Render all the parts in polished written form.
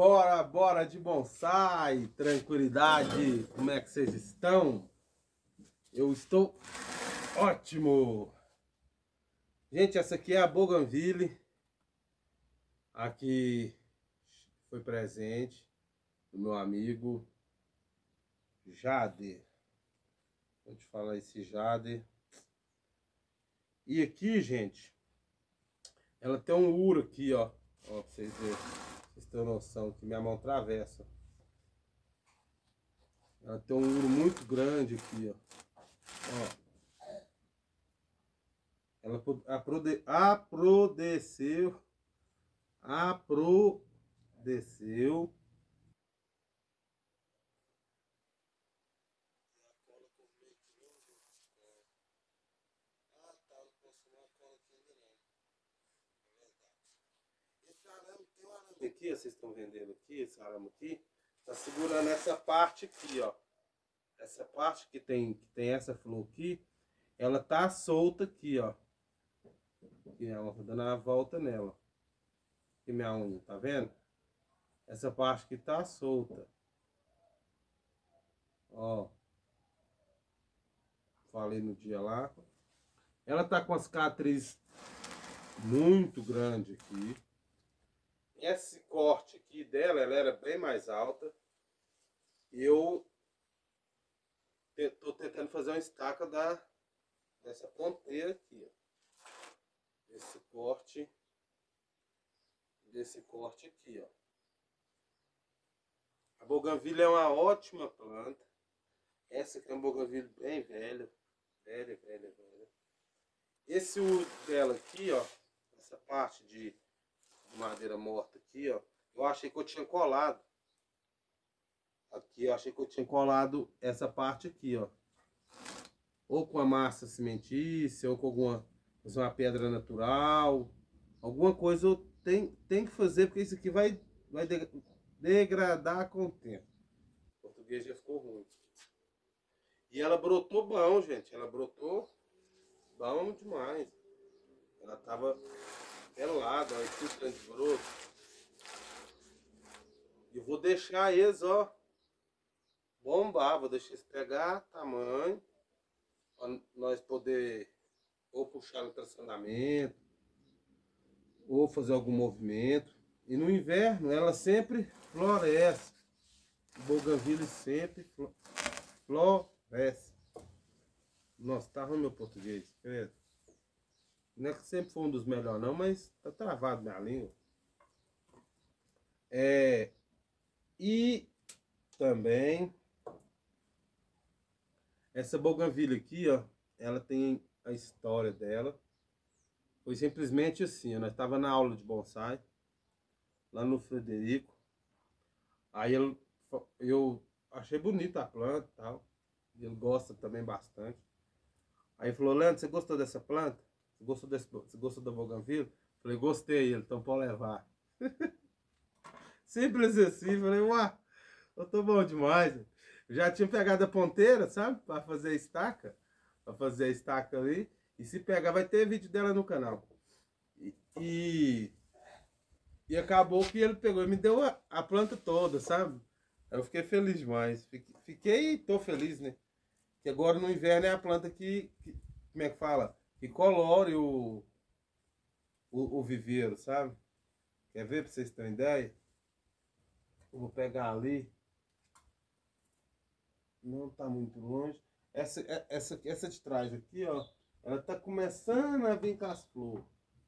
Bora de bonsai, tranquilidade, como é que vocês estão? Eu estou ótimo! Gente, essa aqui é a Bougainville, aqui foi presente do meu amigo Jader. Vou te falar esse Jader. E aqui, gente, ela tem um uro aqui, ó pra vocês verem, vocês terem noção que minha mão atravessa. Ela tem um uro muito grande aqui, ó. Ela aprodeceu. Esse arame, tem um arame aqui, vocês estão vendendo aqui, esse arame aqui, tá segurando essa parte aqui, ó. Essa parte que tem essa flor aqui, ela tá solta aqui, ó. Aqui, ó, dando a volta nela. Aqui minha unha, tá vendo? Essa parte que tá solta. Ó. Falei no dia lá. Ela tá com as cicatrizes muito grande aqui. Esse corte aqui dela, ela era bem mais alta. Eu tô tentando fazer uma estaca dessa ponteira aqui, ó. Desse corte aqui, ó. A Bougainville é uma ótima planta. Essa aqui é uma Bougainville bem velha. Velha. Esse uso dela aqui, ó. Essa parte de madeira morta aqui, ó. Eu achei que eu tinha colado. Aqui eu achei que eu tinha colado essa parte aqui, ó. Ou com a massa cimentícia, ou com uma pedra natural. Alguma coisa eu tenho que fazer, porque isso aqui vai degradar com o tempo. O português já ficou ruim. E ela brotou bom, gente. Ela brotou bom demais. Ela tava pelada, olha que grande broto. E eu vou deixar eles, ó, bombar. Vou deixar eles pegar tamanho. Pra nós poder ou puxar no tracionamento, ou fazer algum movimento. E no inverno ela sempre floresce. Bougainville sempre floresce. Nossa, tá ruim meu português, credo. Não é que sempre foi um dos melhores não, mas tá travado minha língua. E também essa Bougainville aqui, ó, ela tem a história dela. Foi simplesmente assim, ó, nós tava na aula de bonsai, lá no Frederico. Aí eu achei bonita a planta e tal. E ele gosta também bastante. Aí ele falou, Leandro, você gostou dessa planta? Você gostou da Bougainville? Falei, gostei, ele, então pode levar. Simples assim, falei, uai, eu tô bom demais. Eu já tinha pegado a ponteira, sabe? Pra fazer a estaca. Pra fazer a estaca ali. E se pegar, vai ter vídeo dela no canal. E acabou que ele pegou e me deu a planta toda, sabe? Eu fiquei feliz demais. Fiquei e tô feliz, né? Que agora no inverno é a planta que como é que fala? Que colore o viveiro, sabe? Quer ver pra vocês terem ideia? Eu vou pegar ali. Não tá muito longe. Essa de trás aqui, ó. Ela tá começando a vir com as flores.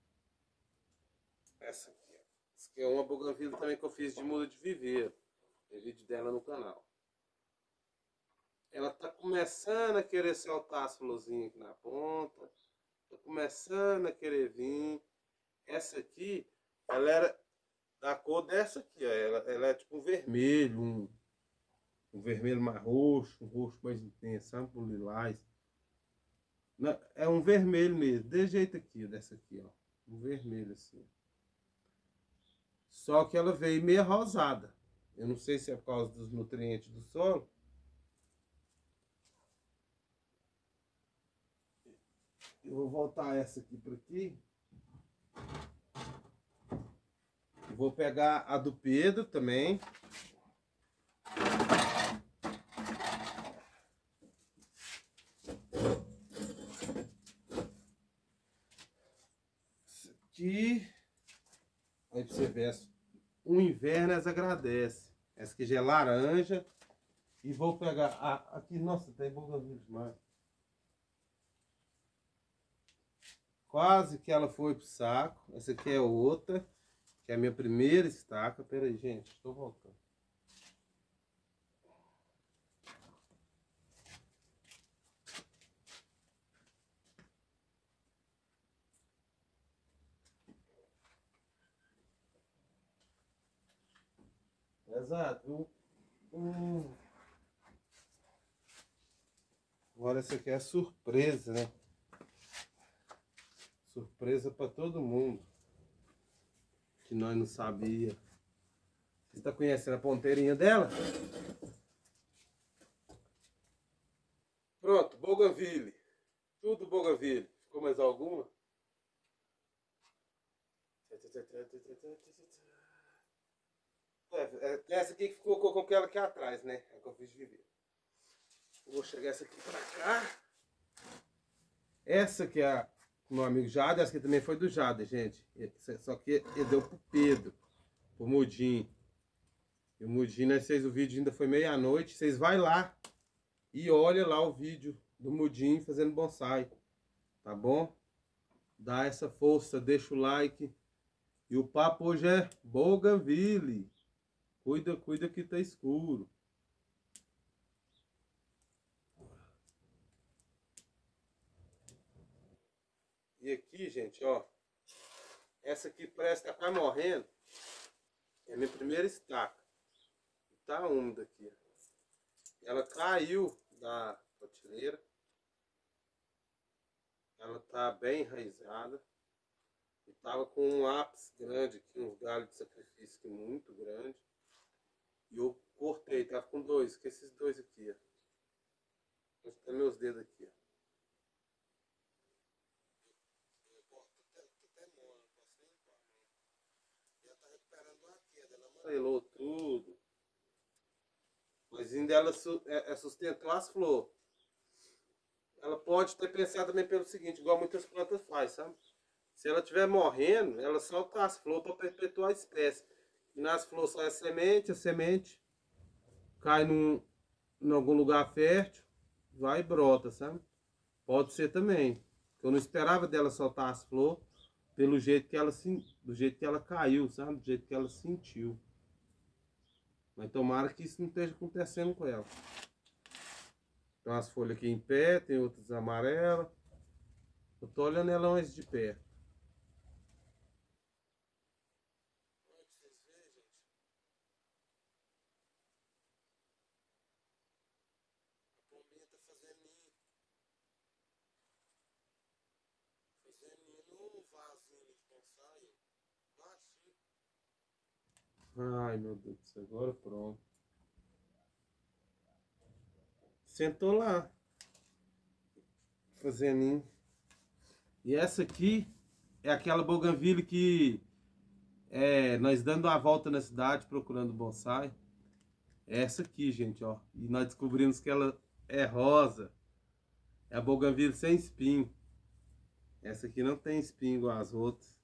Essa aqui, ó. Essa aqui é uma Bougainville também que eu fiz de muda de viveiro. Tem vídeo dela no canal. Ela tá começando a querer soltar as florzinhas aqui na ponta. Tá começando a querer vir. Essa aqui, ela era da cor dessa aqui, ó. Ela é tipo um vermelho, um vermelho mais roxo, um roxo mais intenso, sabe? Um lilás. É um vermelho mesmo, desse jeito aqui, dessa aqui, ó. Um vermelho assim. Só que ela veio meio rosada. Eu não sei se é por causa dos nutrientes do solo. Eu vou voltar essa aqui para aqui. Vou pegar a do Pedro também. Isso aqui. Aí pra você ver, o inverno elas agradece. Essa aqui já é laranja. E vou pegar aqui, nossa, tem bougainville demais. Quase que ela foi pro saco. Essa aqui é outra, que é a minha primeira estaca. Pera aí, gente, estou voltando. Exato. Agora essa aqui é surpresa, né? Surpresa para todo mundo. Que nós não sabia. Você está conhecendo a ponteirinha dela? Pronto, bougainville. Tudo bougainville. Ficou mais alguma? Essa aqui que ficou com aquela aqui atrás, né? É que eu fiz de viver. Vou chegar essa aqui pra cá. Essa que é a meu amigo Jade, essa aqui também foi do Jade, gente. Só que ele deu pro Pedro, pro Mudim. E o Mudim, nós fez o vídeo, ainda foi meia-noite. Vocês vai lá e olha lá o vídeo do Mudim fazendo bonsai. Tá bom? Dá essa força, deixa o like. E o papo hoje é bougainville. Cuida, cuida que tá escuro. E aqui, gente, ó. Essa aqui parece que tá quase morrendo. É a minha primeira estaca. Tá úmida aqui. Ela caiu da prateleira. Ela tá bem enraizada. E tava com um ápice grande aqui, uns galhos de sacrifício aqui muito grande. E eu cortei, tava com dois, que esses dois aqui, ó. Onde tá meus dedos aqui, ó. Amarelou tudo. Mas ainda ela sustentou as flores. Ela pode ter pensado também pelo seguinte, igual muitas plantas fazem, sabe? Se ela estiver morrendo, ela solta as flores para perpetuar a espécie. E nas flores só é semente, a semente cai em algum lugar fértil, vai e brota, sabe? Pode ser também. Eu não esperava dela soltar as flores pelo jeito que ela do jeito que ela caiu, sabe? Do jeito que ela sentiu. Mas tomara que isso não esteja acontecendo com ela. Tem umas folhas aqui em pé, tem outras amarelas. Eu tô olhando ela mais de perto. Olha pra vocês verem, gente. A pombinha tá fazendo ninho. Fazendo ninho num vasinho de bonsai. Baixinho. Ai, meu Deus do céu. Agora pronto. Sentou lá. Fazendo ninho. E essa aqui é aquela bougainville que nós dando a volta na cidade procurando bonsai. É essa aqui, gente, ó. E nós descobrimos que ela é rosa. É a bougainville sem espinho. Essa aqui não tem espinho igual as outras.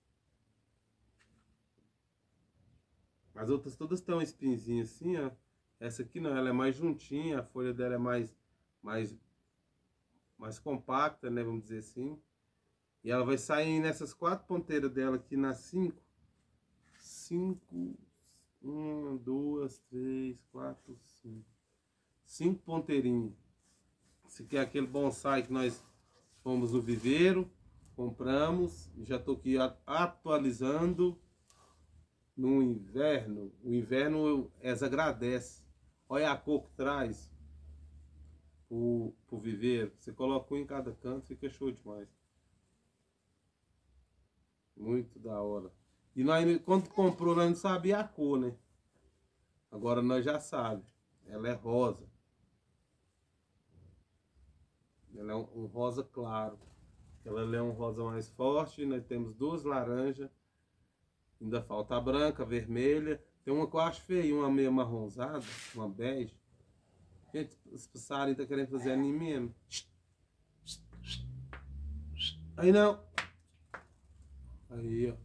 As outras todas têm espinhozinho assim, ó. Essa aqui não, ela é mais juntinha, a folha dela é mais compacta, né, vamos dizer assim. E ela vai sair nessas quatro ponteiras dela aqui nas cinco. Uma, duas, três, quatro, cinco. Cinco ponteirinhas. Esse aqui é aquele bonsai que nós fomos no viveiro, compramos. Já estou aqui atualizando no inverno. O inverno eles agradece. Olha a cor que traz pro viveiro. Você coloca um em cada canto, fica show demais. Muito da hora. E nós, quando comprou, nós não sabia a cor, né? Agora nós já sabemos. Ela é rosa. Ela é um rosa claro. Ela é um rosa mais forte. Nós temos duas laranjas. Ainda falta a branca, a vermelha. Tem uma que eu acho feia, uma meio marronzada, uma bege. Gente, os passarinhos tá querendo fazer anime mesmo. Aí não. Aí, ó.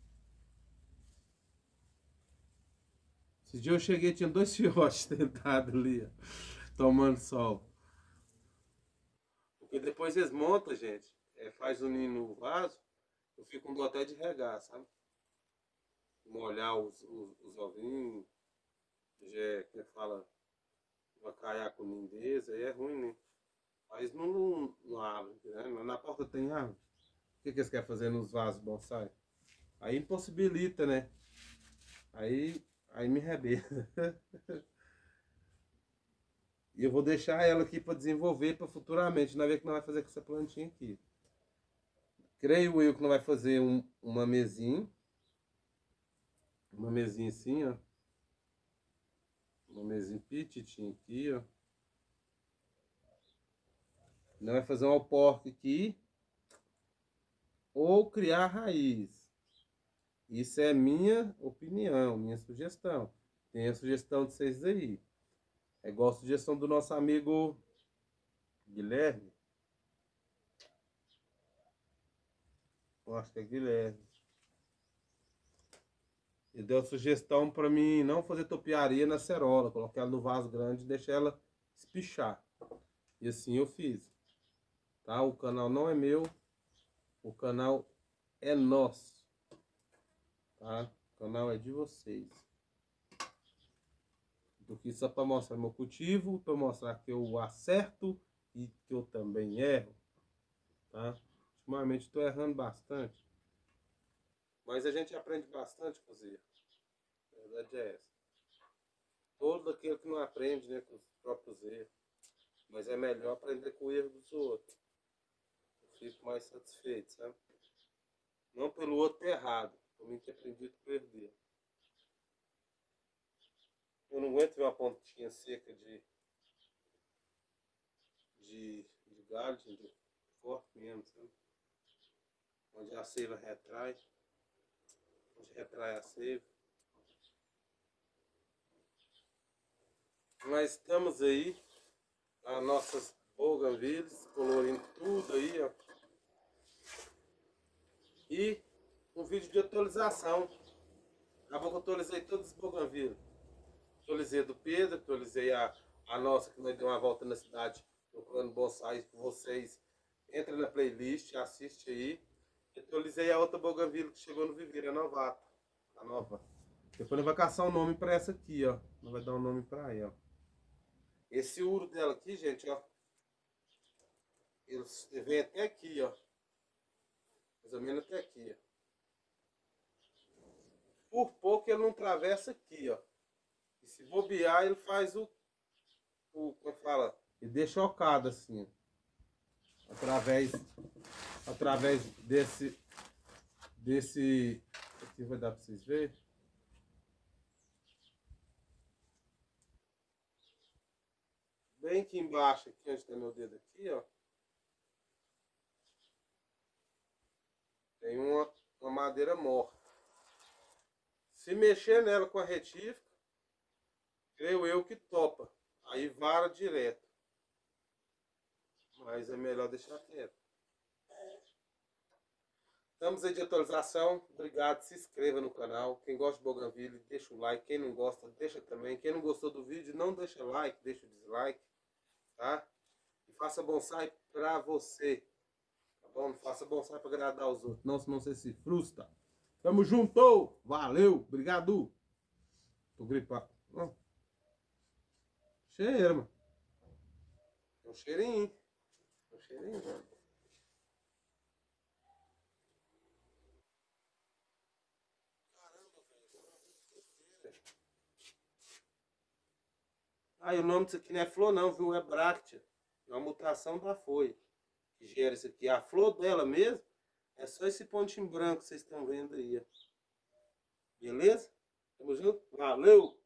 Esse dia eu cheguei, tinha 2 filhotes tentados ali, ó, tomando sol. Porque depois eles montam, gente. Faz o ninho no vaso. Eu fico com dó até de regar, sabe? Molhar os ovinhos. Já, que fala, vacaiar com lindeza. Aí é ruim, né? Mas não abre, né? Na porta tem árvore. O que eles querem fazer nos vasos bonsai? Aí impossibilita, né? Aí me rebenta. E eu vou deixar ela aqui para desenvolver para futuramente. Nós ver o que nós vamos fazer com essa plantinha aqui. Creio eu que nós vamos fazer uma mesinha. Uma mesinha assim, ó. Uma mesinha petitinha aqui, ó. Nós vamos fazer um alporque aqui. Ou criar raiz. Isso é minha opinião, minha sugestão. Tem a sugestão de vocês aí. É igual a sugestão do nosso amigo Guilherme. Eu acho que é Guilherme. Ele deu a sugestão para mim não fazer topiaria na cerola. Colocar ela no vaso grande e deixar ela espichar. E assim eu fiz. Tá? O canal não é meu. O canal é nosso. Tá? O canal é de vocês. Do que só para mostrar meu cultivo, para mostrar que eu acerto e que eu também erro, tá? Ultimamente estou errando bastante, mas a gente aprende bastante com os erros. A verdade é essa. Todo aquele que não aprende, né, com os próprios erros, mas é melhor aprender com o erro dos outros. Eu fico mais satisfeito, sabe? Não pelo outro ter errado, por mim ter aprendido com o erro dele. Eu não aguento ver uma pontinha seca de galho, de forte mesmo, sabe? Onde a seiva retrai, onde retrai a seiva. Mas estamos aí, as nossas bougainvilles, colorindo tudo aí, ó. E um vídeo de atualização. Acabou que eu atualizei todos os bougainvilles. Atualizei a do Pedro, atualizei a nossa, que nós deu uma volta na cidade procurando bonsais com vocês. Entra na playlist, assiste aí. Atualizei a outra bougainville que chegou no viveiro, a novata. A nova. Depois nós vamos caçar um nome para essa aqui, ó. Nós vamos dar um nome para ela. Esse uro dela aqui, gente, ó. Ele vem até aqui, ó. Mais ou menos até aqui, ó. Por pouco ele não atravessa aqui, ó. E se bobear, ele faz como é que fala? Ele deixa chocado assim, ó. Através desse aqui vai dar para vocês verem. Bem aqui embaixo, aqui onde está meu dedo aqui, ó. Tem uma madeira morta. Se mexer nela com a retífica, creio eu que topa. Aí vara direto. Mas é melhor deixar quieto. Estamos aí de atualização. Obrigado. Se inscreva no canal. Quem gosta de bougainville, deixa o like. Quem não gosta, deixa também. Quem não gostou do vídeo, não deixa like, deixa o dislike. Tá? E faça bonsai pra você. Tá bom? Não faça bonsai pra agradar os outros. Não, senão você se frustra. Tamo junto! Valeu! Obrigado! Tô gripado. Oh. Cheiro, mano. É um cheirinho. É um cheirinho. Caramba, velho. Ah, e o nome disso aqui não é flor não, viu? É bráctea. É uma mutação da folha que gera isso aqui. A flor dela mesmo é só esse pontinho branco que vocês estão vendo aí, ó. Beleza? Tamo junto? Valeu!